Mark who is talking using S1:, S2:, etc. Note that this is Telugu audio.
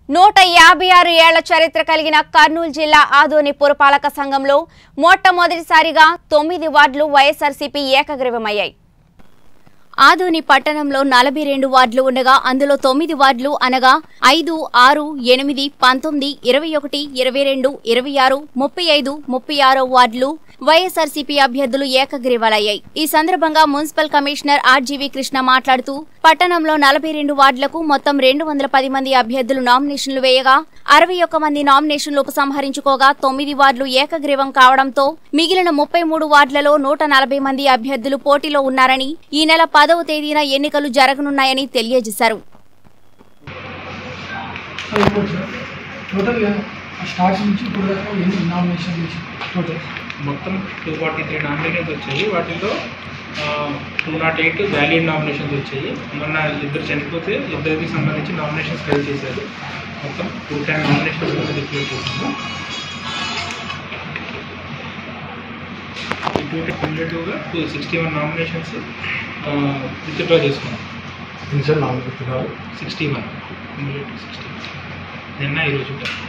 S1: 156 ఏళ్ల చరిత్ర కలిగిన కర్నూలు జిల్లా ఆదోని పురపాలక సంఘంలో మొట్టమొదటిసారిగా 9 వార్డులు వైఎస్ఆర్సీపీ ఏకగ్రీవమయ్యాయి. ఆదోని పట్టణంలో 42 వార్డులు ఉండగా అందులో 9 వార్డులు అనగా 5, 6, 8, 19, 21, 22, 26, 35, 36 వార్డులు వైఎస్ఆర్సీపీ అభ్యర్థులు ఏకగ్రీవాలయ్యాయి. ఈ సందర్భంగా మున్సిపల్ కమిషనర్ ఆర్జీవీ కృష్ణ మాట్లాడుతూ పట్టణంలో 42 వార్డులకు మొత్తం 210 మంది అభ్యర్థులు నామినేషన్లు వేయగా 61 మంది నామినేషన్లు ఉపసంహరించుకోగా 9 వార్డులు ఏకగ్రీవం కావడంతో మిగిలిన 33 వార్డులలో 140 మంది అభ్యర్థులు పోటీలో ఉన్నారని ఈ నెల 10వ తేదీన ఎన్నికలు జరగనున్నాయని తెలియజేశారు.
S2: మొత్తం 243 నామినేషన్స్ వచ్చాయి. వాటిలో 208 వ్యాలిడ్ నామినేషన్స్ వచ్చాయి. మొన్న ఇద్దరు చనిపోతే ఇద్దరికి సంబంధించి నామినేషన్స్ ఫైల్ చేశారు. మొత్తం 210 నామినేషన్స్ డిక్లేర్ చేశాము. క్యుములేటివ్గా 261 నామినేషన్స్ విత్డ్రా చేసుకున్నాం. 61 క్యుములేటివ్ 60 నిన్న ఈరోజు